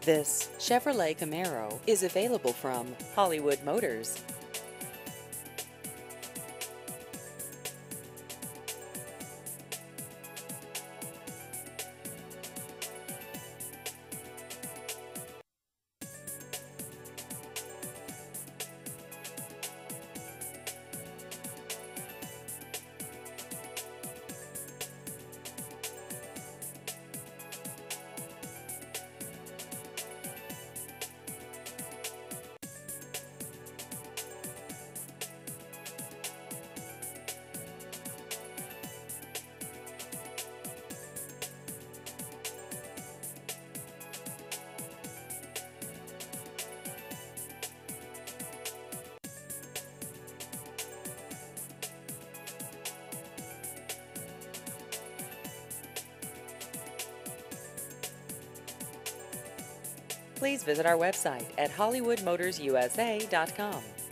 This Chevrolet Camaro is available from Hollywood Motors. Please visit our website at hollywoodmotorsusa.com.